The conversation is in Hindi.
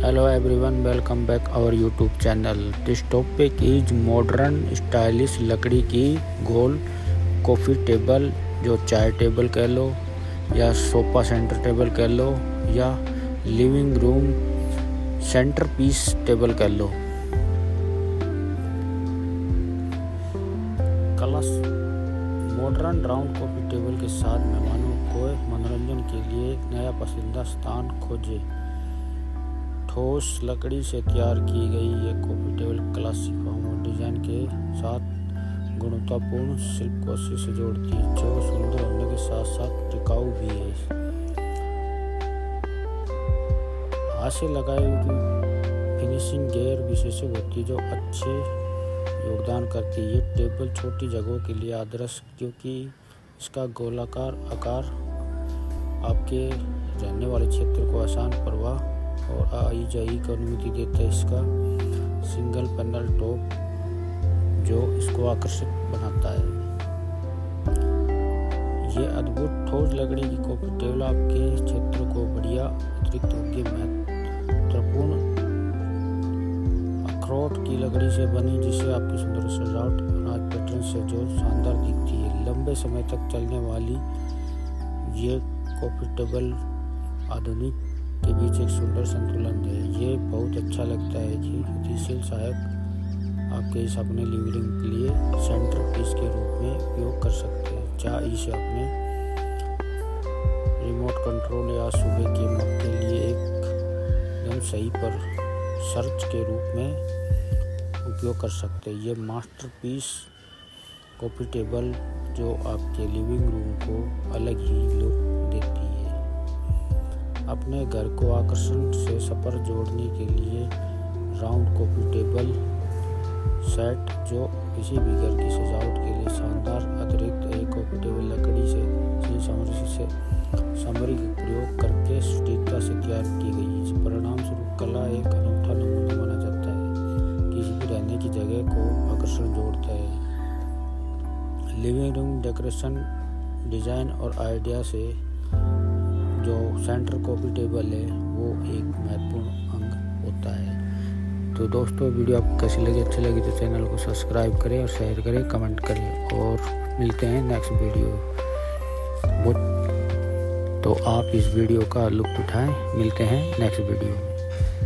Hello everyone, welcome back our YouTube channel. This topic is modern stylish लकड़ी की गोल कॉफ़ी टेबल, जो चाय टेबल कह लो या सोफ़ा सेंटर टेबल कह लो या living room centre piece table कह लो। Class modern round coffee table के साथ मेहमानों को मनोरंजन के लिए नया पसंदीदा स्थान खोजें। ठोस लकड़ी से तैयार की गई ये coffee table classic formal design के साथ गुणवत्तापूर्ण शिल्पकोशिश से जोड़ती है, जो सुंदर होने के साथ साथ टिकाऊ भी है। हाथ से लगाई हुई फिनिशिंग गैर विशेषज्ञ होती है, जो अच्छे योगदान करती है। ये टेबल छोटी जगहों के लिए आदर्श, क्योंकि इसका गोलाकार आकार आपके रहने वाले क्षेत्र को आसान प्रवाह और आवाजाही की अनुमति देता है। इसका सिंगल पैनल टॉप जो इसको आकर्षक बनाता है। ये अद्भुत ठोस लकड़ी की कॉफ़ी टेबल आपके क्षेत्र को बढ़िया अतिरिक्त होगी। महत्वपूर्ण अखरोट की लकड़ी से बनी, जिसे आपकी सुंदर सजावट अनाज पैटर्न से जो शानदार दिखती है। लंबे समय तक चलने वाली ये कॉफ़ी टेबल आधुनिक के बीच एक सुंदर संतुलन है। ये बहुत अच्छा लगता है कि गतिशील सहायक आपके इस अपने लिविंग के लिए सेंटर पीस के रूप में उपयोग कर सकते हैं। चाहे इसे अपने रिमोट कंट्रोल या सुबह के मग के लिए एकदम सही पर सर्च के रूप में उपयोग कर सकते हैं। ये मास्टरपीस कॉफ़ी टेबल जो आपके लिविंग रूम को अलग ही लुक देती है। अपने घर को आकर्षण से सपर जोड़ने के लिए राउंड कॉफ़ी टेबल सेट, जो किसी भी घर की सजावट के लिए शानदार अतिरिक्त एक कॉफ़ी टेबल लकड़ी से सामग्री का प्रयोग करके सटीकता से तैयार की गई है। परिणाम स्वरूप कला एक अनूठा नमूना माना जाता है, किसी भी रहने की जगह को आकर्षण जोड़ता है। लिविंग रूम डेकोरेशन डिज़ाइन और आइडिया से जो सेंटर कॉफ़ी टेबल है वो एक महत्वपूर्ण अंग होता है। तो दोस्तों, वीडियो आपको कैसी लगी? अच्छी लगी तो चैनल को सब्सक्राइब करें और शेयर करें, कमेंट करें, और मिलते हैं नेक्स्ट वीडियो। तो आप इस वीडियो का लुत्फ़ उठाएं। मिलते हैं नेक्स्ट वीडियो में।